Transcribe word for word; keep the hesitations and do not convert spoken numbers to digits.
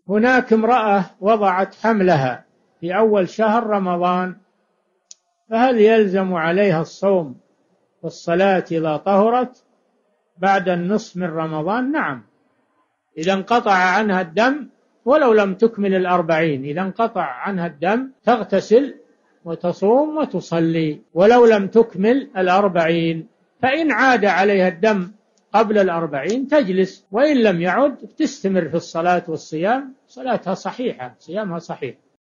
هناك امرأة وضعت حملها في أول شهر رمضان، فهل يلزم عليها الصوم والصلاة إذا طهرت بعد النصف من رمضان؟ نعم، إذا انقطع عنها الدم ولو لم تكمل الأربعين، إذا انقطع عنها الدم تغتسل وتصوم وتصلي ولو لم تكمل الأربعين. فإن عاد عليها الدم قبل الأربعين تجلس، وإن لم يعد تستمر في الصلاة والصيام، صلاتها صحيحة، صيامها صحيح.